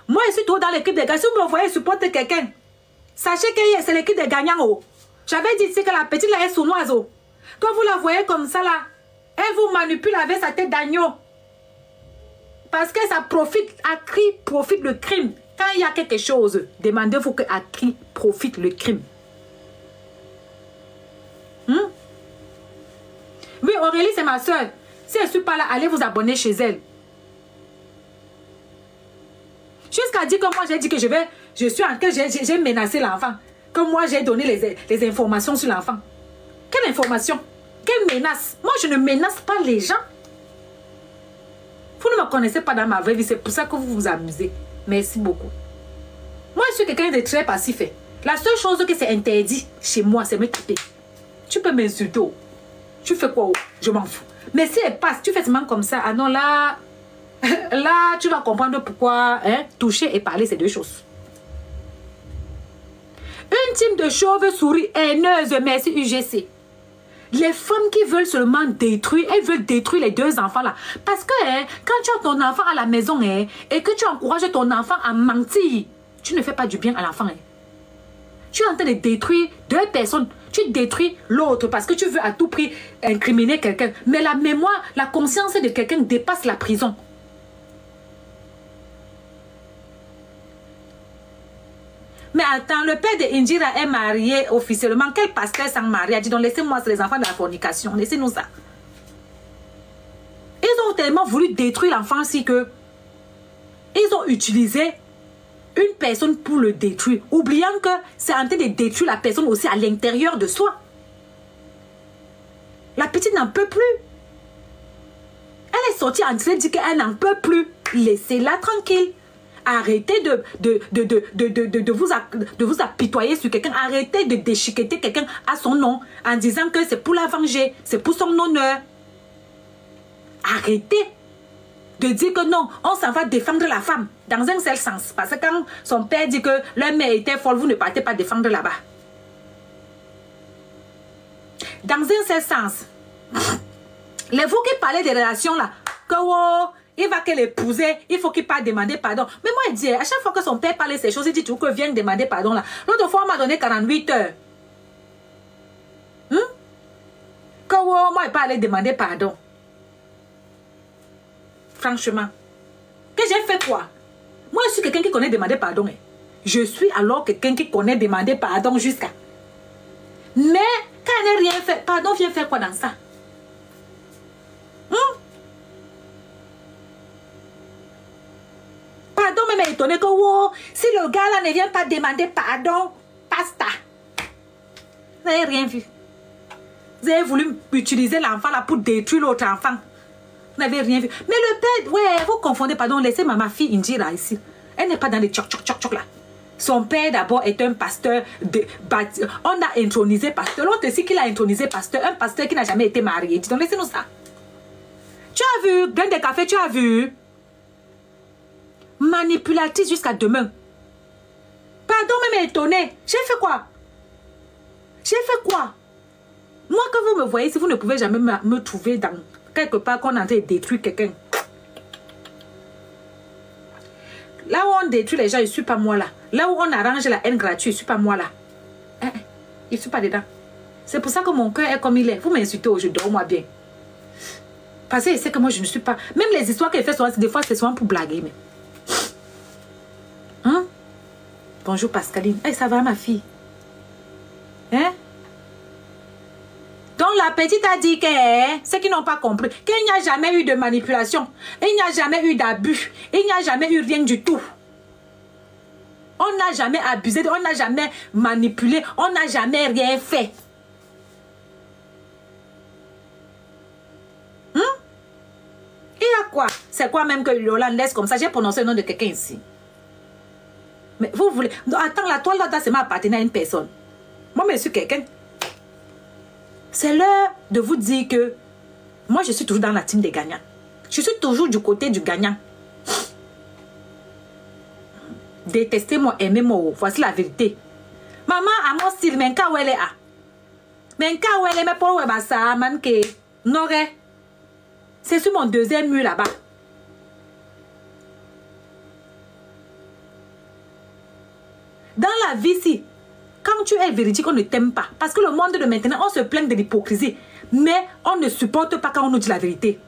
Moi, je suis trop dans l'équipe des gagnants. Si vous me voyez supporter quelqu'un, sachez que c'est l'équipe des gagnants. Oh. J'avais dit ici que la petite là est sournoise. Oh. Quand vous la voyez comme ça là, elle vous manipule avec sa tête d'agneau. Parce que ça profite, à qui profite le crime. Quand il y a quelque chose, demandez-vous à qui profite le crime. Oui, Aurélie, c'est ma soeur. Si elle ne suis pas là, allez vous abonner chez elle. Jusqu'à dire que moi, j'ai dit que j'ai menacé l'enfant. Que moi, j'ai donné les informations sur l'enfant. Quelle information? Quelle menace? Moi, je ne menace pas les gens. Vous ne me connaissez pas dans ma vraie vie. C'est pour ça que vous vous amusez. Merci beaucoup. Moi, je suis quelqu'un de très passif. La seule chose que c'est interdit chez moi, c'est me taper. Tu peux m'insulter. Tu fais quoi? Je m'en fous. Mais si elle passe, tu fais seulement comme ça. Ah non, là, là, tu vas comprendre pourquoi toucher et parler, c'est deux choses. Une team de chauves-souris haineuses, merci UGC. Les femmes qui veulent seulement détruire, elles veulent détruire les deux enfants là. Parce que quand tu as ton enfant à la maison et que tu encourages ton enfant à mentir, tu ne fais pas du bien à l'enfant. Tu es en train de détruire deux personnes. Tu détruis l'autre parce que tu veux à tout prix incriminer quelqu'un. Mais la mémoire, la conscience de quelqu'un dépasse la prison. Mais attends, le père de Indira est marié officiellement. Quel pasteur s'en marie? A dit donc laissez-moi, c'est les enfants de la fornication. Laissez-nous ça. Ils ont tellement voulu détruire l'enfant si que ils ont utilisé une personne pour le détruire, oubliant que c'est en train de détruire la personne aussi à l'intérieur de soi. La petite n'en peut plus. Elle est sortie en train de dire qu'elle n'en peut plus. Laissez-la tranquille. Arrêtez de vous apitoyer sur quelqu'un. Arrêtez de déchiqueter quelqu'un à son nom en disant que c'est pour la venger, c'est pour son honneur. Arrêtez de dire que non, on s'en va défendre la femme dans un seul sens. Parce que quand son père dit que leur mère était folle, vous ne partez pas défendre là-bas. Dans un seul sens. Les vous qui parlez des relations là, que oh, il va qu'elle épouser, il faut qu'il parte demander pardon. Mais moi, il dit, à chaque fois que son père parle de ces choses, il dit toujours que viens demander pardon là. L'autre fois, on m'a donné 48 heures. Que oh, moi, il pas aller demander pardon. Franchement. Que j'ai fait quoi? Moi, je suis quelqu'un qui connaît demander pardon. Je suis alors quelqu'un qui connaît demander pardon jusqu'à. Mais, quand elle n'a rien fait, pardon vient faire quoi dans ça? Pardon, même étonné que oh, si le gars là ne vient pas demander pardon, basta. Vous n'avez rien vu. Vous avez voulu utiliser l'enfant là pour détruire l'autre enfant. Vous n'avez rien vu. Mais le père, ouais, vous confondez, pardon, laissez ma fille Indira ici. Elle n'est pas dans les tchoc là. Son père d'abord est un pasteur. On a intronisé pasteur. L'autre aussi qu'il a intronisé pasteur. Un pasteur qui n'a jamais été marié. Donc laissez-nous ça. Tu as vu, grain de café, tu as vu. Manipulatrice jusqu'à demain. Pardon, même étonné. J'ai fait quoi? J'ai fait quoi? Moi, que vous me voyez, si vous ne pouvez jamais me trouver dans quelque part qu'on est en train de détruire quelqu'un. Là où on détruit les gens, je ne suis pas moi là. Là où on arrange la haine gratuite, je ne suis pas moi là. Je ne suis pas dedans. C'est pour ça que mon cœur est comme il est. Vous m'insultez, je dors moi bien. Parce que je sais que moi, je ne suis pas... Même les histoires qu'elle fait, des fois, c'est souvent pour blaguer. Mais... Hein? Bonjour Pascaline. Hey, ça va ma fille? Hein? Donc la petite a dit que ceux qui n'ont pas compris, qu'il n'y a jamais eu de manipulation, il n'y a jamais eu d'abus, il n'y a jamais eu rien du tout. On n'a jamais abusé, on n'a jamais manipulé, on n'a jamais rien fait. Il y a quoi? C'est quoi même que Lola laisse comme ça? J'ai prononcé le nom de quelqu'un ici. Mais vous voulez... Non, attends, la toile là, c'est m'appartenir à une personne. Moi, je suis quelqu'un. C'est l'heure de vous dire que moi, je suis toujours dans la team des gagnants. Je suis toujours du côté du gagnant. Détestez-moi, aimez-moi. Voici la vérité. Maman, à mon style, mais quand elle est à. Mais quand elle est, mais pour où ça, manque. Non, c'est sur mon deuxième mur là-bas. Dans la vie, si, quand tu es véridique, on ne t'aime pas. Parce que le monde de maintenant, on se plaint de l'hypocrisie. Mais on ne supporte pas quand on nous dit la vérité.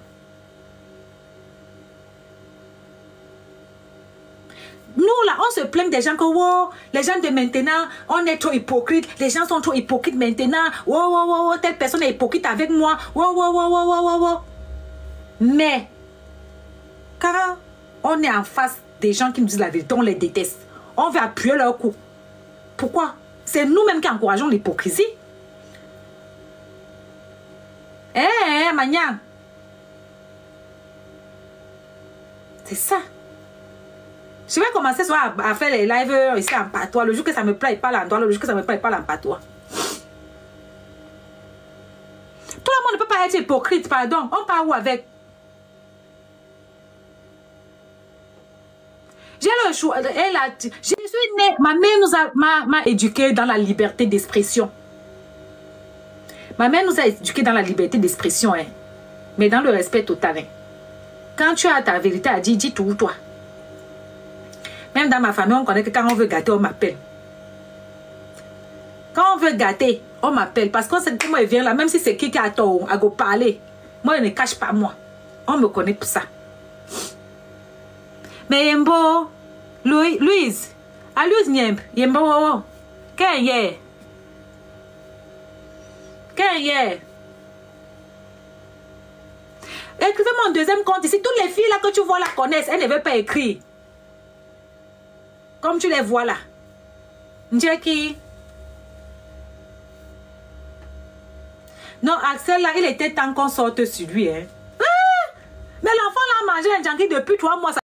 Nous, là, on se plaint des gens que, wow, les gens de maintenant, on est trop hypocrite. Les gens sont trop hypocrites maintenant. Wow, wow, wow, wow, telle personne est hypocrite avec moi. Wow, wow, wow, wow, wow, wow, wow. Mais, quand on est en face des gens qui nous disent la vérité, on les déteste. On veut appuyer leur coup. Pourquoi? C'est nous-mêmes qui encourageons l'hypocrisie. Eh, Magnan. C'est ça. Je vais commencer soit à faire les lives ici en patois. Le jour que ça me plaît, il parle en droit. Le jour que ça me plaît, il parle en patois. Tout le monde ne peut pas être hypocrite, pardon. On part où avec? J'ai le choix. Je suis née. Ma mère m'a éduquée dans la liberté d'expression. Ma mère nous a éduqués dans la liberté d'expression, hein. Mais dans le respect total. Hein. Quand tu as ta vérité à dire, dis tout, toi. Même dans ma famille, on connaît que quand on veut gâter, on m'appelle. Quand on veut gâter, on m'appelle. Parce qu'on sait que moi, il vient là, même si c'est qui a tort, à go parler. Moi, je ne cache pas moi. On me connaît pour ça. Mais Yembo, Louise, à Louise Niemb, Yembo, qu'est-ce que Qu'est-ce Écrivez mon deuxième compte ici. Toutes les filles là que tu vois là connaissent. Elles ne veulent pas écrire. Comme tu les vois là. Njeki. Non, Axel là, il était temps qu'on sorte sur lui. Hein. Ah! Mais l'enfant là a mangé un junkie depuis 3 mois.